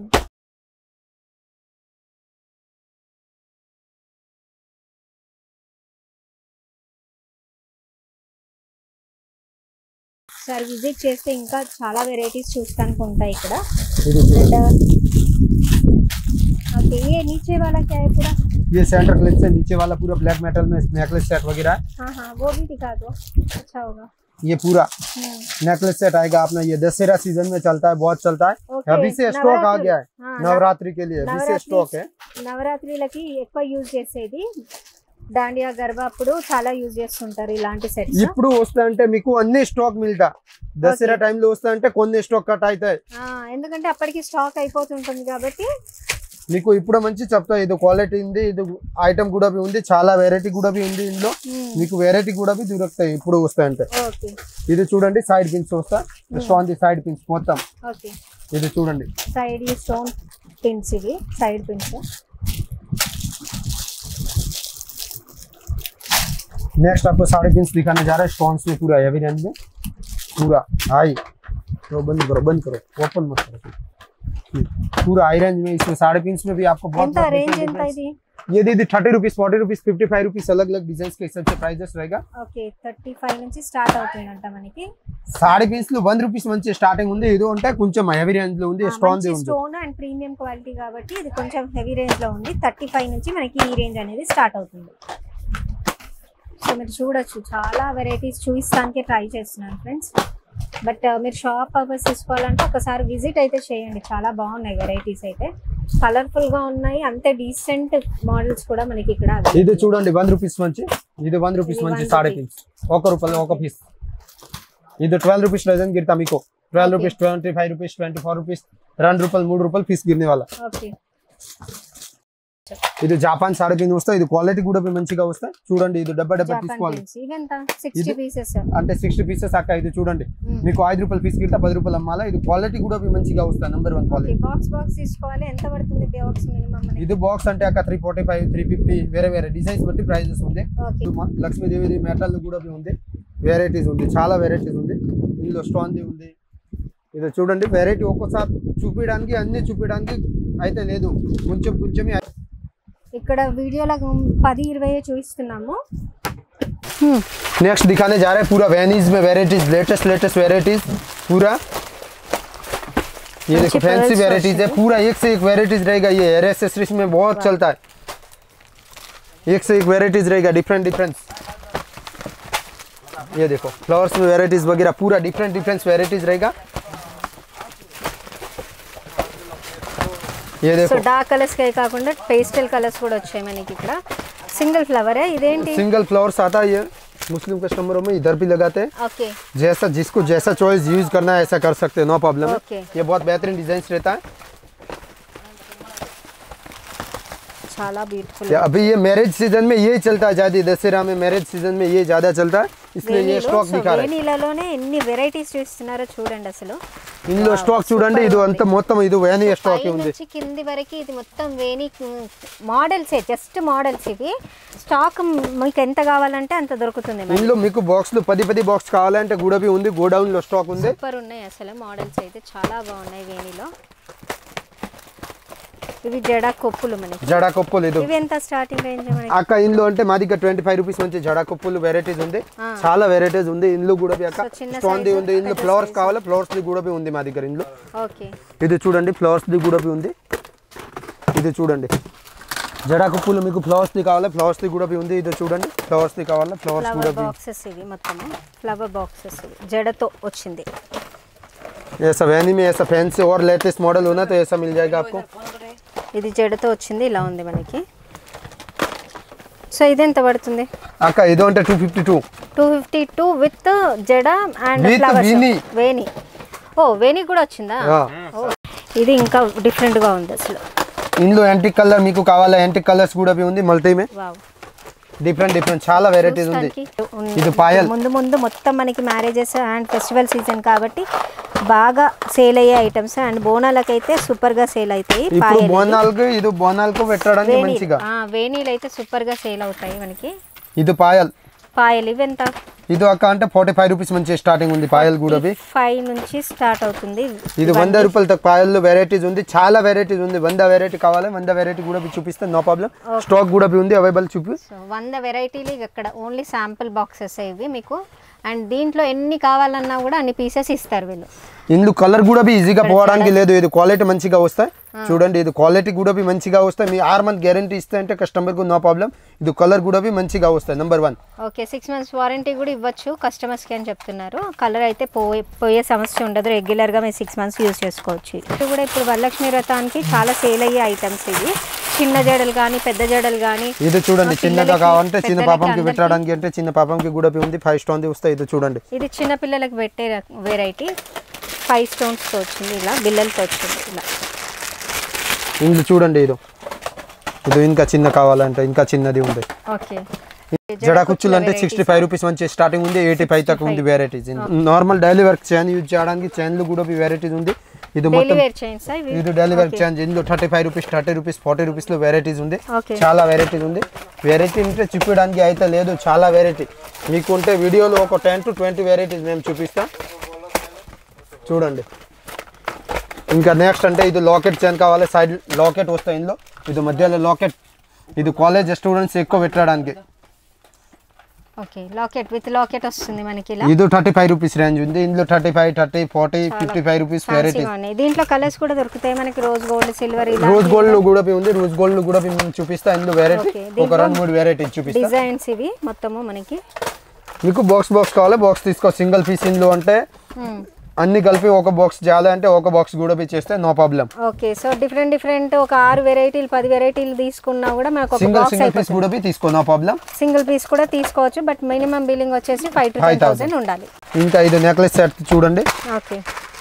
సార్ విజిట్ చేస్తే ఇంకా చాలా వెరైటీస్ చూస్తానికి ఉంటాయి ఇక్కడ ओके ये नीचे वाला क्या है पूरा ये सेंटर क्लिप से नीचे वाला पूरा ब्लैक मेटल में नेकलेस सेट वगैरह हाँ हाँ वो भी दिखा दो अच्छा होगा ये पूरा नेकलेस सेट आएगा अपना ये दशहरा सीजन में चलता है बहुत चलता है अभी से स्टॉक आ गया है नवरात्रि के लिए अभी से स्टॉक है నవరాత్రులకి ఎక్కువ యూజ్ చేసేది దాండియా గర్భ అప్పుడు చాలా యూజ్ చేస్తుంటారు ఇలాంటి సెట్స్. ఇప్పుడు వస్తా అంటే మీకు అన్ని స్టాక్ మిల్తా దసరా టైం లో వస్తా అంటే కొన్ని స్టాక్ కట్ అవుతాయి, ఎందుకంటే అప్పటికి స్టాక్ అయిపోతుంటుంది కాబట్టి మీకు ఇప్పుడు మంచి చెప్తా. ఇది క్వాలిటీ ఉంది, ఇది ఐటమ్ కూడా ఉంది, చాలా వెరైటీ కూడా ఉంది ఇందులో. మీకు వెరైటీ కూడా దొరుకుతాయి ఇప్పుడు వస్తాయంటే. ఇది చూడండి సైడ్ పిన్స్ వస్తా, స్టోన్ ది సైడ్ పిన్స్ మొత్తం. ఇది చూడండి సైడ్ స్టోన్ పిన్స్, ఇవి సైడ్ పిన్స్. नेक्स्ट आपको साढ़े पिंस दिखाने जा रहा है स्टोन्स में, पूरा हैवी रेंज में, पूरा हाई। तो बंद करो बंद करो ओपन मत करो, पूरा हाई रेंज में। इसमें साढ़े पिंस में भी आपको बहुत रेंज ये दीदी thirty rupees forty rupees fifty five rupees अलग अलग डिजाइन के हिसाब से प्राइजेस रहेगा. ఓకే థర్టీ ఫైవ్ నుంచి స్టార్ట్ అవుతుందంట మనకి. సారీ పీస్ లో వన్ రూపీస్ నుంచి స్టార్టింగ్ ఉంది. ఇది అంటే కొంచెం హెవీ రేంజ్ లో ఉంది, స్టోన్ ది ఉంది, స్టోన్ అండ్ ప్రీమియం క్వాలిటీ కాబట్టి ఇది కొంచెం హెవీ రేంజ్ లో ఉంది. థర్టీ ఫైవ్ నుంచి మనకి ఈ రేంజ్ అనేది స్టార్ట్ అవుతుంది. సో మీరు చూడొచ్చు చాలా వెరైటీస్ చూపిస్తానికి ట్రై చేస్తున్నాను ఫ్రెండ్స్. బట్ మీరు షాప్ పర్పస్ తీసుకోవాలంటే ఒకసారి విజిట్ అయితే చేయండి, చాలా బాగున్నాయి వెరైటీస్ అయితే, కలర్ఫుల్ గా ఉన్నాయి, అంతే డీసెంట్ మోడల్స్ కూడా మనకి ఇక్కడ. ఇది చూడండి వన్ రూపీస్ నుంచి, ఇది వన్ రూపీస్ నుంచి సాढ़े పీస్ ఒక రూపాయి ఒక పీస్. ఇది ట్వెల్వ్ రూపీస్ డజన్ గిरता మీకు, twelve rupees twenty five rupees twenty four rupees రెండు రూపాయలు మూడు రూపాయలు పీస్ గిरने वाला. ఓకే ఇది జపాన్ సాढ़े పిన్ వస్తాయి, ఇది క్వాలిటీ కూడా మంచిగా వస్తాయి. చూడండి ఇది డబ్బా డబ్బా తీసుకోవాలి అంటే సిక్స్టీ పీసెస్ అక్క. ఇది చూడండి మీకు ఐదు రూపాయలు పీస్ గిरता పది రూపాయలు అమ్మాలా. ఇది క్వాలిటీ కూడా మంచిగా వస్తాయి, number one quality. Box box తీసుకోవాలి, ఎంత పడుతుంది బాక్స్ మినిమం? ఇది బాక్స్ అంటే అక్క three forty five three fifty వేరే వేరే డిజైన్స్ బట్టి ప్రైజెస్ ఉంది. లక్ష్మీదేవి మెటల్ కూడా ఉంది, వెరైటీస్ ఉంది, చాలా వెరైటీస్ ఉంది. ఇందులో స్టోన్ ది ఉంది. ఇది చూడండి వెరైటీ ఒక్కోసారి చూపించడానికి అన్ని చూపించడానికి అయితే లేదు, కొంచెం కొంచెమే. ఇక్కడ వీడియోలో పది ఇరవై చూపిస్తున్నాము. नेक्स्ट दिखाने जा रहे हैं पूरा वेनीज में वेराइटीज, लेटेस्ट लेटेस्ट वेराइटीज पूरा. ये देखो फैंसी वेराइटीज है, पूरा एक से एक वेराइटीज रहेगा. ये हेयर एक्सेसरीज में बहुत चलता है, एक से एक वेराइटीज रहेगा, डिफरेंट डिफरेंट. ये देखो फ्लावर्स में वेराइटीज वगैरह पूरा डिफरेंट डिफरेंट वेराइटीज रहेगा. ये देखो సో డార్క్ కలర్స్ కే కాకుండా పేస్టల్ కలర్స్ కూడా వచ్చాయి మనకి ఇక్కడ. సింగిల్ ఫ్లవర్ है, ఇదేంటి सिंगल फ्लावर्स आता है. ये मुस्लिम कस्टमरों में इधर भी लगाते हैं. ओके जैसा जिसको जैसा चॉइस यूज करना है ऐसा कर सकते हैं, नो प्रॉब्लम है. Okay. ये बहुत बेहतरीन डिजाइन रहता है. చాలా బ్యూటిఫుల్. अभी ये मैरिज सीजन में यही चलता है ज्यादा, दशहरा में मैरिज सीजन में ये ज्यादा चलता है, इसलिए ये स्टॉक दिखा रहे हैं. వేణీలలోనే ఎన్ని వెరైటీస్ చూస్తున్నారో చూడండి అసలు. ఇందులో స్టాక్ చూడండి, ఇది అంత మొత్తం ఇది వేణి స్టాక్ ఉంది. నుంచి కింది వరకు ఇది మొత్తం వేణి మోడల్స్, జస్ట్ మోడల్స్. ఇవి స్టాక్ మీకు ఎంత కావాలంటే అంత దొరుకుతుంది. ఇందులో మీకు బాక్స్ లో పది పది బాక్స్ కావాలంటే కూడా ఉంది, గోడౌన్ లో స్టాక్ ఉంది. సూపర్ ఉన్నాయి అసలు మోడల్స్ అయితే, చాలా బాగున్నాయి వేణిలో. ఇవి జడా కొప్పులు మనకి, జడా కొప్పులు. ఇది ఇవి ఎంత స్టార్టింగ్ రేంజ్ మనకి అక్క? ఇందులో అంటే మా దగ్గర ట్వంటీ ఫైవ్ రూపీస్ నుంచి జడా కొప్పులు వెరైటీస్ ఉంది, చాలా వెరైటీస్ ఉంది. ఇందులో కూడా అక్క స్టోన్ ది ఉంది. ఇందులో ఫ్లవర్స్ కావాలా, ఫ్లవర్స్ ది కూడా ఉంది మా దగ్గర ఇందులో. ఓకే ఇది చూడండి ఫ్లవర్స్ ది కూడా ఉంది. ఇది చూడండి జడా కొప్పులు, మీకు ఫ్లవర్స్ ది కావాలా, ఫ్లవర్స్ ది కూడా ఉంది. ఇది చూడండి ఫ్లవర్స్ ది కావాలా, ఫ్లవర్స్ కూడా బాక్సెస్. ఇవి మొత్తం ఫ్లవర్ బాక్సెస్, జడతో వచ్చింది. ऐसा वैनी में ऐसा फैंसी और लेटेस्ट मॉडल होना तो ऐसा मिल जाएगा आपको. ఇది జడతో వచ్చింది, ఇలా ఉంది మనకి. సో ఇది ఎంత పడుతుంది అక్క? ఇది అంటే two fifty two two fifty two with జడ అండ్ ఫ్లవర్స్ వేణి. ఓ వేణి కూడా వచ్చిందా? ఇది ఇంకా డిఫరెంట్ గా ఉంది అసలు. ఇందులో యాంటిక్ కలర్ మీకు కావాలా, యాంటిక్ కలర్స్ కూడా ఉంది మల్టీ మే. వావ్, డిఫరెంట్ డిఫరెంట్ చాలా వెరైటీస్ ఉంది. ఇది పాయల్. ముందు ముందు మొత్తం మనకి మ్యారేజెస్ అండ్ ఫెస్టివల్ సీజన్ కాబట్టి బాగా సేల్ అయ్యే ఐటమ్స్, అండ్ బోనాలకైతే సూపర్ గా సేల్ అవుతాయి. ఇప్పుడు బోనాలకు ఇది బోనాలకు పెట్టడానికి మంచిగా వేణీలు అయితే సూపర్ గా సేల్ అవుతాయి మనకి. ఇది పాయల్. పాయల్ ఇవి ఎంత? ఇది అక్క అంటే ఫార్టీ ఫైవ్ రూపీస్ నుంచి స్టార్టింగ్ ఉంది పాయల్ కూడా. ఫైవ్ నుంచి స్టార్ట్ అవుతుంది. ఇది వంద రూపాయల తక్కువ పాయల్లో వెరైటీస్ ఉంది, చాలా వెరైటీస్ ఉంది. వంద వెరైటీ కావాలి, వంద వెరైటీ కూడా చూపిస్తే నో ప్రాబ్లం. స్టాక్ కూడా ఉంది అవైలబుల్ చూపి. వంద వెరైటీలు ఇక్కడ ఓన్లీ శాంపుల్ బాక్సెస్ ఇవి మీకు. అండ్ దీంట్లో ఎన్ని కావాలన్నా కూడా అన్ని పీసెస్ ఇస్తారు వీళ్ళు. ఇందులో కలర్ కూడా ఈజీగా పోవడానికి లేదు. ఇది క్వాలిటీ మంచిగా వస్తాయి. చూడండి ఇది క్వాలిటీ కూడా మంచిగా వస్తాయి. మీ ఆరు మంత్ గ్యారంటీ ఇస్తే అంటే కస్టమర్ కు నో ప్రాబ్లం. ఇది కలర్ కూడా మంచిగా వస్తాయి, number one. Okay, six months warranty కూడా ఇవ్వచ్చు కస్టమర్స్ కి అని చెప్తున్నారు. కలర్ అయితే పోయే పోయే సమస్య ఉండదు, రెగ్యులర్ గా మీరు సిక్స్ మంత్స్ యూజ్ చేసుకోవచ్చు. ఇది కూడా ఇప్పుడు వరలక్ష్మి వ్రతానికి చాలా సేల్ అయ్యే ఐటమ్స్ ఇవి. చిన్న జడలు కానీ పెద్ద జడలు కానీ ఇది చూడండి చిన్నగా కావాలంటే చిన్న పాపంకి పెట్టడానికి అంటే చిన్న పాపంకి కూడా ఉంది ఫైవ్ స్టోన్ ది వస్తాయి ఇది చూడండి ఇది చిన్న పిల్లలకు పెట్టే వెరైటీ ఫైవ్ స్టోన్స్ తో వచ్చింది ఇలా బిల్లలతో వచ్చింది ఇలా ఇందులో చూడండి ఇది ఇది ఇంకా చిన్న కావాలంటే ఇంకా చిన్నది ఉంది ఓకే జడా కుచ్చులు అంటే సిక్స్టీ ఫైవ్ రూపీస్ నుంచి స్టార్టింగ్ ఉంది ఎయిటీ ఫైవ్ దాకా ఉంది varieties normal daily work chain use చేయడానికి చైన్లు కూడా వెరైటీస్ ఉంది ఇది మొత్తం ఇది డైలీ వర్క్ చైన్ ఇందులో thirty five rupees thirty rupees forty rupees లో వెరైటీస్ ఉంది చాలా వెరైటీస్ ఉంది వెరైటీ అంటే చూపించడానికి అయితే లేదు చాలా వెరైటీ మీకు ఉంటే వీడియోలో ఒక టెన్ టు ట్వంటీ వెరైటీస్ మేము చూపిస్తాం చూడండి ఇంకా నెక్స్ట్ అంటే ఇది లాకెట్ చైన్ కావాలి సైడ్ లాకెట్ వస్తాయి ఇందులో ఇది మధ్యలో లాకెట్ ఇది కాలేజ్ స్టూడెంట్స్ ఎక్కువ పెట్టడానికి ఓకే లాకెట్ విత్ లాకెట్ వస్తుంది మనకి ఇలా ఇది థర్టీ ఫైవ్ రూపీస్ రేంజ్ ఉంది ఇందులో thirty five thirty forty fifty five rupees variety దీంట్లో కలర్స్ కూడా దొరుకుతాయి మనకి రోజ్ గోల్డ్ సిల్వర్ ఇలా రోజ్ గోల్డ్ లో కూడా ఉంది రోజ్ గోల్డ్ లో కూడా మేము చూపిస్తా ఇందులో వెరైటీ ఒక రెండు మూడు వెరైటీ చూపిస్తా డిజైన్స్ ఇవి మొత్తము మనకి మీకు బాక్స్ బాక్స్ కావాలి బాక్స్ తీసుకో సింగిల్ పీస్ ఇందులో అంటే అన్ని కలిపి ఒక బాక్స్ చాలా అంటే ఒక బాక్స్ కూడా పే చేస్తే no problem okay so different different ఒక ఆరు వెరైటీలు పది వెరైటీలు తీసుకున్నా కూడా మనకు ఒక సింగిల్ బాక్స్ సింగిల్ పీస్ కూడా తీసుకో నో ప్రాబ్లం సింగిల్ పీస్ కూడా తీసుకోవచ్చు బట్ మినిమం బిల్లింగ్ వచ్చేసి ఫైవ్ టు టెన్ థౌసండ్ ఉండాలి ఇంకా ఇది నెక్లెస్ సెట్ చూడండి ఓకే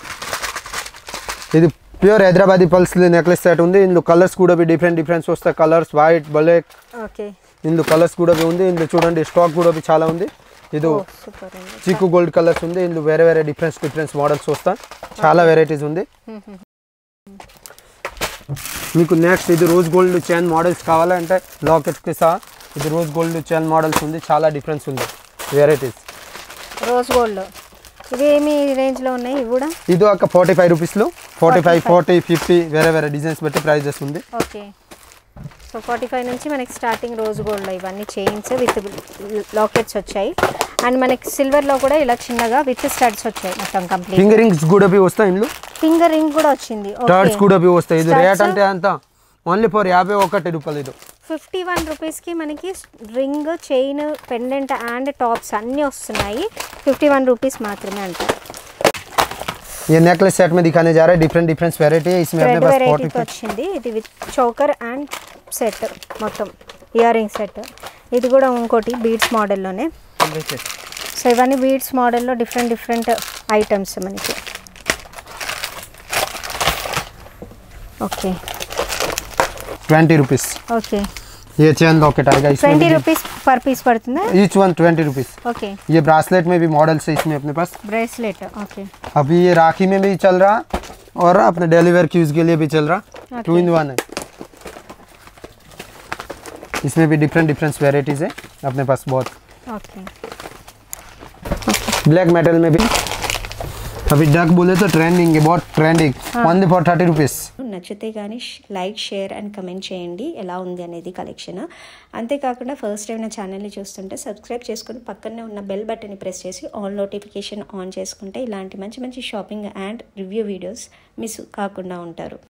ఇది pure Hyderabadi pearls necklace set ఉంది ఇందులో కలర్స్ కూడా డిఫరెంట్ డిఫరెన్స్ వస్తాయి కలర్స్ వైట్ బ్లాక్ ఓకే ఇందులో కలర్స్ కూడా ఉంది ఇందులో చూడండి స్టాక్ కూడా చాలా ఉంది ఇది చీకు గోల్డ్ కలర్స్ ఉంది ఇందులో వేరే వేరే డిఫరెన్స్ డిఫరెన్స్ మోడల్స్ వస్తాయి చాలా వెరైటీస్ ఉంది మీకు నెక్స్ట్ ఇది రోజ్ గోల్డ్ చైన్ మోడల్స్ కావాలంటే లాకెట్ కి సహా ఇది రోజ్ గోల్డ్ చైన్ మోడల్స్ ఉంది చాలా డిఫరెన్స్ ఉంది వెరైటీస్ రోజ్ గోల్డ్ ఇవి ఏమి రేంజ్ లో ఉన్నాయి ఇవి కూడా ఇది ఒక ఫార్టీ ఫైవ్ రూపీస్ లో ఫార్టీ ఫైవ్ ఫార్టీ ఫిఫ్టీ వేరే వేరే డిజైన్స్ బట్టి ప్రైజెస్ ఉంది ఓకే సో ఫార్టీ ఫైవ్ నుంచి మనకి స్టార్టింగ్ రోజ్ గోల్డ్లో ఇవన్నీ చైన్స్ విత్ లాకెట్స్ వచ్చాయి అండ్ మనకి సిల్వర్లో కూడా ఇలా చిన్నగా విత్ స్టడ్స్ వచ్చాయి మొత్తం కంప్లీట్ ఫింగర్ రింగ్స్ కూడా వస్తాయి ఇందులో ఫింగర్ రింగ్ కూడా వచ్చింది స్టడ్స్ కూడా వస్తాయి ఇది రేట్ అంటే అంత ఓన్లీ ఫర్ యాభై ఒకటి రూపాయలు ఇది ఫిఫ్టీ వన్ రూపీస్కి మనకి ring chain pendant and tops అన్నీ వస్తున్నాయి ఫిఫ్టీ వన్ రూపీస్ మాత్రమే అంటే ये नेकलेस सेट में दिखाने जा रहे हैं डिफरेंट डिफरेंट वेराइटी है इसमें अपने पास फोर्टी వచ్చింది ఇది విత్ చోకర్ అండ్ సెట్ మొత్తం ఇయర్ రింగ్ సెట్ ఇది కూడా ఇంకోటి బీడ్స్ మోడల్లోనే సో ఇవన్నీ బీడ్స్ మోడల్లో డిఫరెంట్ డిఫరెంట్ ఐటమ్స్ మనకి ఓకే ट्वेंटी रुपीस ఓకే ये चेन लॉकेट आएगा इसमें ट्वेंटी रुपीस पर पीस पड़ता है each one twenty rupees okay ये ब्रासलेट में भी मॉडल्स है इसमें अपने पास ब्रेसलेट ओके अभी ये राखी में भी चल रहा और अपने डेली वेयर यूज के लिए भी चल रहा टू इन वन है इसमें भी डिफरेंट डिफरेंट वेराइटीज है अपने पास बहुत ओके ब्लैक मेटल में भी अभी डक बोले तो ट्रेंडिंग है बहुत trending only for thirty rupees నచ్చితే కానీ లైక్ షేర్ అండ్ కమెంట్ చేయండి ఎలా ఉంది అనేది కలెక్షన్ అంతేకాకుండా ఫస్ట్ టైం నా ఛానల్ని చూస్తుంటే సబ్స్క్రైబ్ చేసుకుని పక్కనే ఉన్న బెల్ బటన్ని ప్రెస్ చేసి ఆల్ నోటిఫికేషన్ ఆన్ చేసుకుంటే ఇలాంటి మంచి మంచి shopping and review videos miss కాకుండా ఉంటారు